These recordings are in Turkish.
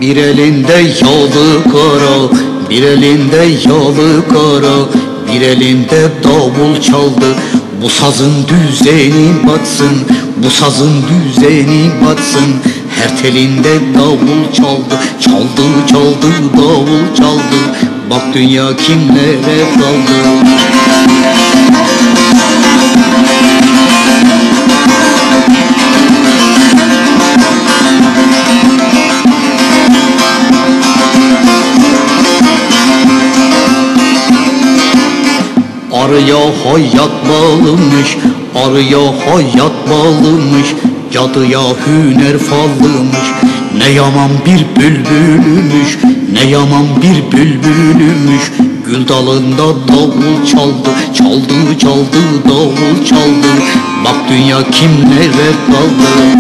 Bir elinde yağlı kara, bir elinde yağlı kara, bir elinde davul çaldı. Bu sazın düzeni batsın, bu sazın düzeni batsın. Her telinde davul çaldı, çaldı çaldı davul çaldı. Bak dünya kimlere kaldı. Arıya hayat bağlımış, arıya hayat bağlımış, cadıya hüner fallıymış. Ne yaman bir bülbülümüş, ne yaman bir bülbülümüş. Gül dalında davul çaldı, çaldı çaldı davul çaldı. Bak dünya kimlere kaldı.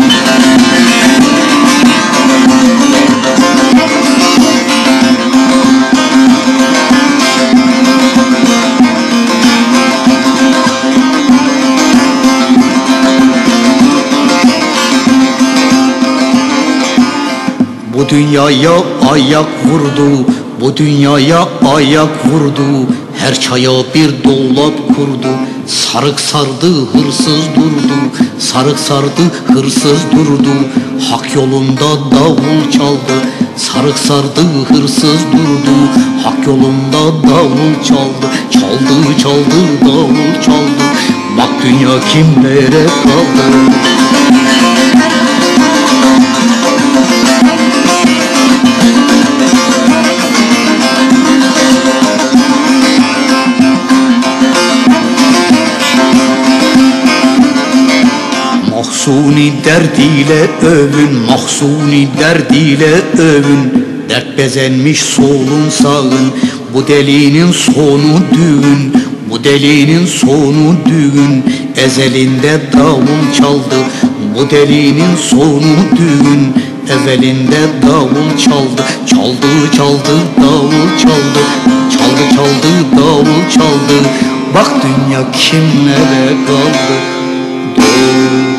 Bu dünyaya ayak vurdu, bu dünyaya ayak vurdu. Her çaya bir dolap kurdu. Sarık sardı, hırsız durdu. Sarık sardı, hırsız durdu. Hak yolunda davul çaldı. Sarık sardı, hırsız durdu. Hak yolunda davul çaldı. Çaldı, çaldı, davul çaldı. Bak dünya kimlere kaldı. Mahsuni derdiyle övün, mahsuni derdiyle övün. Dert bezenmiş solun sağın, bu delinin sonu düğün. Bu delinin sonu düğün, ezelinde davul çaldı. Bu delinin sonu düğün, ezelinde davul çaldı. Çaldı çaldı davul çaldı, çaldı çaldı davul çaldı. Bak dünya kimlere kaldı.